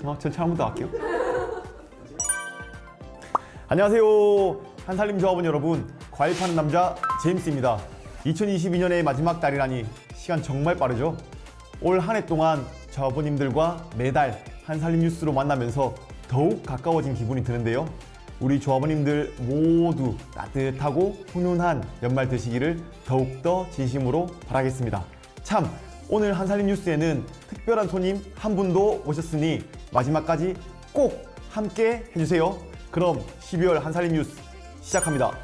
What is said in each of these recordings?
전 처음부터 할게요. 안녕하세요. 한살림 조합원 여러분, 과일 파는 남자 제임스입니다. 2022년의 마지막 달이라니 시간 정말 빠르죠? 올 한 해 동안 조합원님들과 매달 한살림 뉴스로 만나면서 더욱 가까워진 기분이 드는데요. 우리 조합원님들 모두 따뜻하고 훈훈한 연말 되시기를 더욱더 진심으로 바라겠습니다. 참, 오늘 한살림 뉴스에는 특별한 손님 한 분도 오셨으니 마지막까지 꼭 함께 해주세요. 그럼 12월 한살림 뉴스 시작합니다.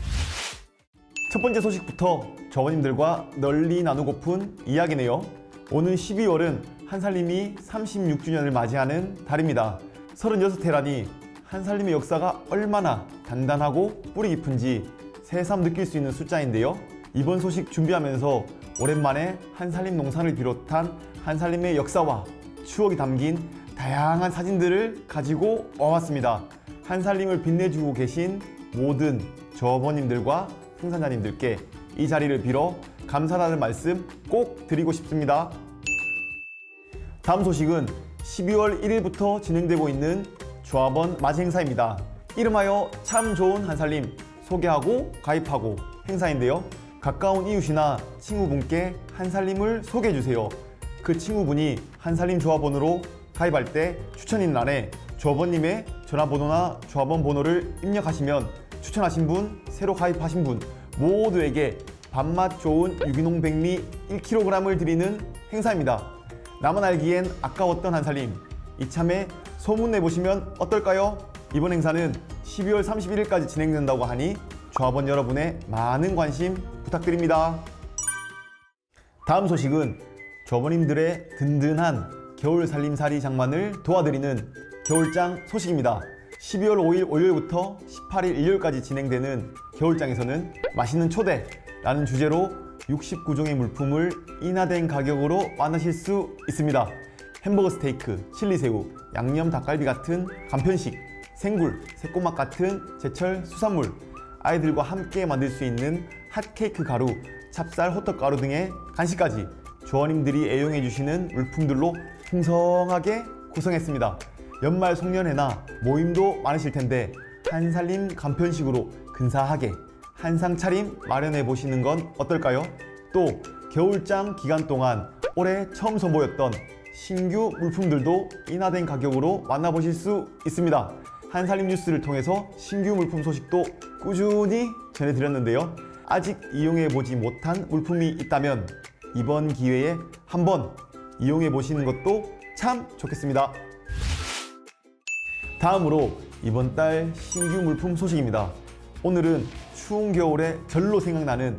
첫 번째 소식부터 조합원님들과 널리 나누고픈 이야기네요. 오는 12월은 한살림이 36주년을 맞이하는 달입니다. 36해라니 한살림의 역사가 얼마나 단단하고 뿌리 깊은지 새삼 느낄 수 있는 숫자인데요. 이번 소식 준비하면서 오랜만에 한살림 농산을 비롯한 한살림의 역사와 추억이 담긴 다양한 사진들을 가지고 와봤습니다. 한살림을 빛내주고 계신 모든 조합원님들과 생산자님들께 이 자리를 빌어 감사하다는 말씀 꼭 드리고 싶습니다. 다음 소식은 12월 1일부터 진행되고 있는 조합원 맞이 행사입니다. 이름하여 참 좋은 한살림 소개하고 가입하고 행사인데요. 가까운 이웃이나 친구분께 한살림을 소개해주세요. 그 친구분이 한살림 조합원으로 가입할 때 추천인란에 조합원님의 전화번호나 조합원 번호를 입력하시면 추천하신 분, 새로 가입하신 분 모두에게 밥맛 좋은 유기농 백미 1kg을 드리는 행사입니다. 나만 알기엔 아까웠던 한살림, 이참에 소문내보시면 어떨까요? 이번 행사는 12월 31일까지 진행된다고 하니 조합원 여러분의 많은 관심 부탁드립니다. 다음 소식은 조합원님들의 든든한 겨울 살림살이 장만을 도와드리는 겨울장 소식입니다. 12월 5일 월요일부터 18일 일요일까지 진행되는 겨울장에서는 맛있는 초대라는 주제로 69종의 물품을 인하된 가격으로 만나실 수 있습니다. 햄버거 스테이크, 칠리새우, 양념 닭갈비 같은 간편식, 생굴, 새꼬막 같은 제철 수산물, 아이들과 함께 만들 수 있는 핫케이크 가루, 찹쌀 호떡 가루 등의 간식까지 조합원님들이 애용해 주시는 물품들로 풍성하게 구성했습니다. 연말 송년회나 모임도 많으실 텐데 한살림 간편식으로 근사하게 한상 차림 마련해 보시는 건 어떨까요? 또 겨울장 기간 동안 올해 처음 선보였던 신규 물품들도 인하된 가격으로 만나보실 수 있습니다. 한살림 뉴스를 통해서 신규 물품 소식도 꾸준히 전해드렸는데요. 아직 이용해보지 못한 물품이 있다면 이번 기회에 한번 이용해보시는 것도 참 좋겠습니다. 다음으로 이번 달 신규 물품 소식입니다. 오늘은 추운 겨울에 절로 생각나는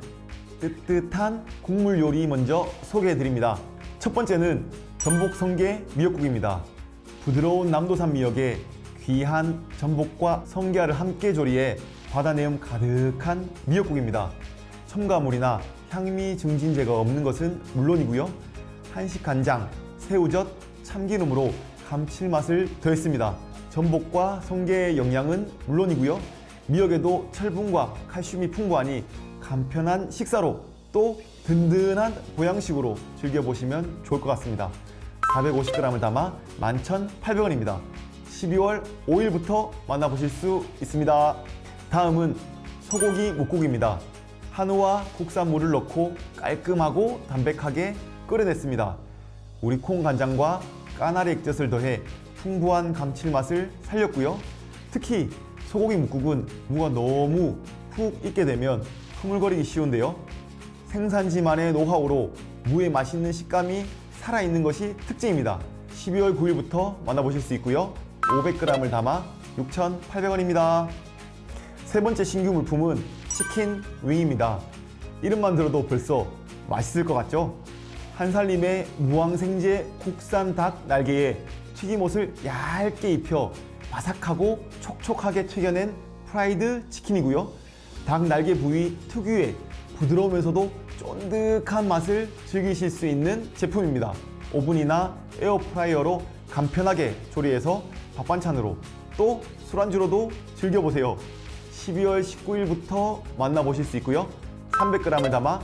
뜨뜻한 국물 요리 먼저 소개해드립니다. 첫 번째는 전복 성게 미역국입니다. 부드러운 남도산 미역에 귀한 전복과 성게알을 함께 조리해 바다 내음 가득한 미역국입니다. 첨가물이나 향미 증진제가 없는 것은 물론이고요. 한식 간장, 새우젓, 참기름으로 감칠맛을 더했습니다. 전복과 성게의 영양은 물론이고요. 미역에도 철분과 칼슘이 풍부하니 간편한 식사로 또 든든한 보양식으로 즐겨보시면 좋을 것 같습니다. 450g을 담아 11,800원입니다. 12월 5일부터 만나보실 수 있습니다. 다음은 소고기 묵국입니다. 한우와 국산물을 넣고 깔끔하고 담백하게 끓여냈습니다. 우리 콩 간장과 까나리 액젓을 더해 풍부한 감칠맛을 살렸고요. 특히 소고기 묵국은 무가 너무 푹 익게 되면 흐물거리기 쉬운데요. 생산지만의 노하우로 무의 맛있는 식감이 살아있는 것이 특징입니다. 12월 9일부터 만나보실 수 있고요. 500g을 담아 6,800원입니다. 세 번째 신규 물품은 치킨 윙입니다. 이름만 들어도 벌써 맛있을 것 같죠? 한살림의 무항생제 국산 닭 날개에 튀김옷을 얇게 입혀 바삭하고 촉촉하게 튀겨낸 프라이드 치킨이고요. 닭 날개 부위 특유의 부드러우면서도 쫀득한 맛을 즐기실 수 있는 제품입니다. 오븐이나 에어프라이어로 간편하게 조리해서 밥 반찬으로 또 술안주로도 즐겨보세요. 12월 19일부터 만나보실 수 있고요. 300g을 담아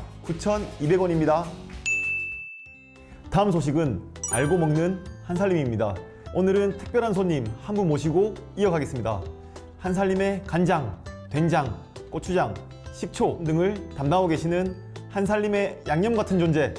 9,200원입니다. 다음 소식은 알고 먹는 한살림입니다. 오늘은 특별한 손님 한 분 모시고 이어가겠습니다. 한살림의 간장, 된장, 고추장, 식초 등을 담당하고 계시는 한살림의 양념 같은 존재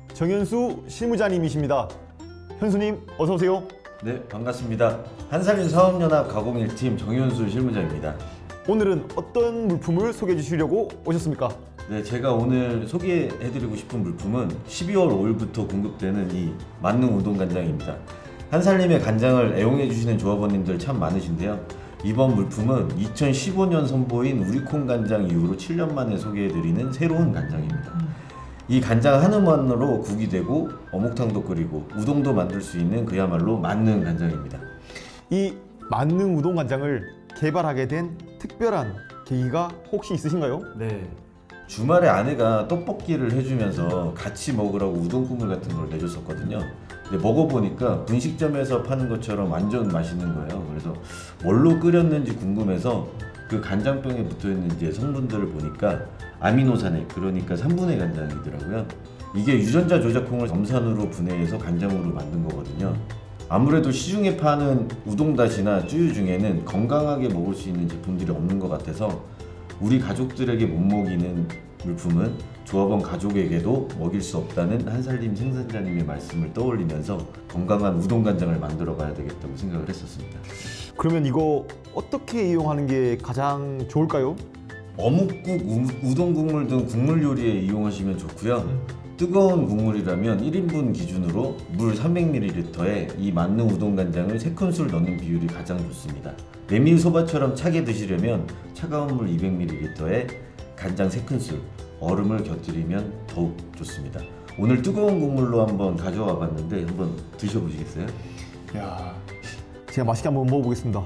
정현수 실무자님이십니다. 현수님 어서 오세요. 네, 반갑습니다. 한살림 사업연합 가공 1팀 정현수 실무자입니다. 오늘은 어떤 물품을 소개해 주시려고 오셨습니까? 네, 제가 오늘 소개해드리고 싶은 물품은 12월 5일부터 공급되는 이 만능 우동 간장입니다. 한살림의 간장을 애용해 주시는 조합원님들 참 많으신데요. 이번 물품은 2015년 선보인 우리콩 간장 이후로 7년 만에 소개해드리는 새로운 간장입니다. 이 간장 하나만으로 국이 되고 어묵탕도 끓이고 우동도 만들 수 있는 그야말로 만능 간장입니다. 이 만능 우동 간장을 개발하게 된 특별한 계기가 혹시 있으신가요? 네. 주말에 아내가 떡볶이를 해주면서 같이 먹으라고 우동 국물 같은 걸 내줬었거든요. 근데 먹어보니까 분식점에서 파는 것처럼 완전 맛있는 거예요. 그래서 뭘로 끓였는지 궁금해서 그 간장병에 붙어있는 이제 성분들을 보니까 아미노산액, 그러니까 3분의 간장이더라고요. 이게 유전자 조작콩을 염산으로 분해해서 간장으로 만든 거거든요. 아무래도 시중에 파는 우동다시나 쯔유 중에는 건강하게 먹을 수 있는 제품들이 없는 것 같아서 우리 가족들에게 못 먹이는 물품은 조합원 가족에게도 먹일 수 없다는 한살림 생산자님의 말씀을 떠올리면서 건강한 우동간장을 만들어 봐야 되겠다고 생각을 했었습니다. 그러면 이거 어떻게 이용하는 게 가장 좋을까요? 어묵국, 우동 국물 등 국물 요리에 이용하시면 좋고요. 뜨거운 국물이라면 1인분 기준으로 물 300ml에 이 만능 우동간장을 3큰술 넣는 비율이 가장 좋습니다. 메밀소바처럼 차게 드시려면 차가운 물 200ml에 간장 3큰술, 얼음을 곁들이면 더욱 좋습니다. 오늘 뜨거운 국물로 한번 가져와 봤는데 한번 드셔보시겠어요? 야, 제가 맛있게 한번 먹어보겠습니다.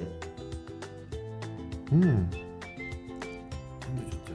네. 향도 좋죠.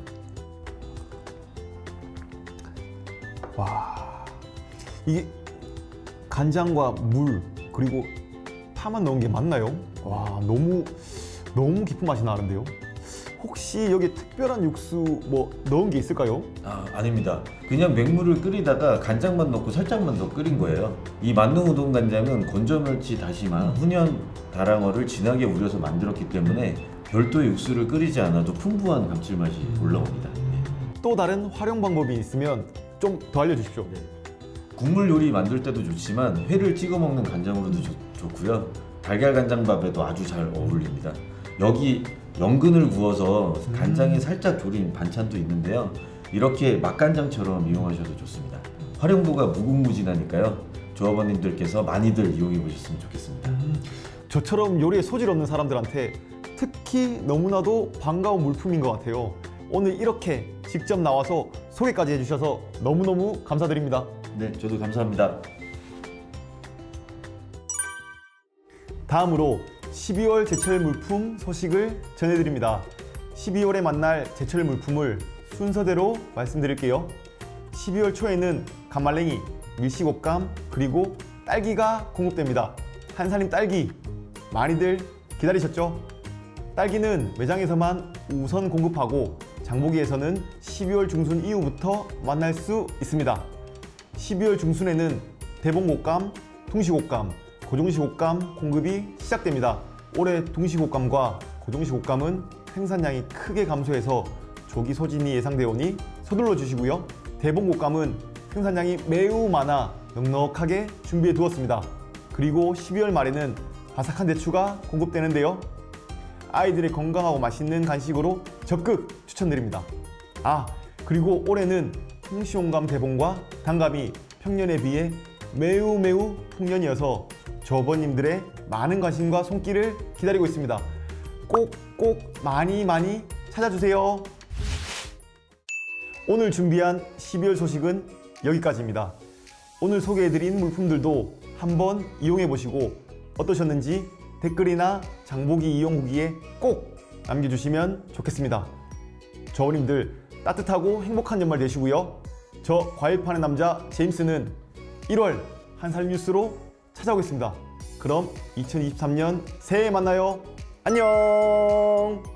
와, 이게 간장과 물 그리고 파만 넣은 게 맞나요? 와, 너무 깊은 맛이 나는데요. 혹시 여기 특별한 육수 뭐 넣은 게 있을까요? 아닙니다. 그냥 맹물을 끓이다가 간장만 넣고 살짝만 더 끓인 거예요. 이 만능 우동 간장은 건조멸치, 다시마, 훈연, 다랑어를 진하게 우려서 만들었기 때문에 별도의 육수를 끓이지 않아도 풍부한 감칠맛이 올라옵니다. 또 다른 활용 방법이 있으면 좀 더 알려주십시오. 네. 국물 요리 만들 때도 좋지만 회를 찍어 먹는 간장으로도 좋고요. 달걀 간장밥에도 아주 잘 어울립니다. 여기 연근을 구워서 간장에 살짝 졸인 반찬도 있는데요. 이렇게 맛간장처럼 이용하셔도 좋습니다. 활용도가 무궁무진하니까요. 조합원님들께서 많이들 이용해 보셨으면 좋겠습니다. 저처럼 요리에 소질 없는 사람들한테 특히 너무나도 반가운 물품인 것 같아요. 오늘 이렇게 직접 나와서 소개까지 해주셔서 너무너무 감사드립니다. 네, 저도 감사합니다. 다음으로 12월 제철 물품 소식을 전해드립니다. 12월에 만날 제철 물품을 순서대로 말씀드릴게요. 12월 초에는 감말랭이, 밀시곶감, 그리고 딸기가 공급됩니다. 한살림 딸기 많이들 기다리셨죠? 딸기는 매장에서만 우선 공급하고 장보기에서는 12월 중순 이후부터 만날 수 있습니다. 12월 중순에는 대봉곶감, 둥시곶감, 고종시곶감 공급이 시작됩니다. 올해 둥시곶감과 고종시곶감은 생산량이 크게 감소해서 조기 소진이 예상되어 오니 서둘러 주시고요. 대봉곶감은 생산량이 매우 많아 넉넉하게 준비해 두었습니다. 그리고 12월 말에는 바삭한 대추가 공급되는데요. 아이들의 건강하고 맛있는 간식으로 적극 추천드립니다. 그리고 올해는 홍시홍감 대봉과 단감이 평년에 비해 매우 풍년이어서 조합원님들의 많은 관심과 손길을 기다리고 있습니다. 꼭 많이 찾아주세요. 오늘 준비한 12월 소식은 여기까지입니다. 오늘 소개해드린 물품들도 한번 이용해보시고 어떠셨는지 댓글이나 장보기 이용 후기에 꼭 남겨주시면 좋겠습니다. 조합원님들 따뜻하고 행복한 연말 되시고요. 저 과일 파는 남자 제임스는 1월 한살림 뉴스로 찾아오겠습니다. 그럼 2023년 새해에 만나요. 안녕.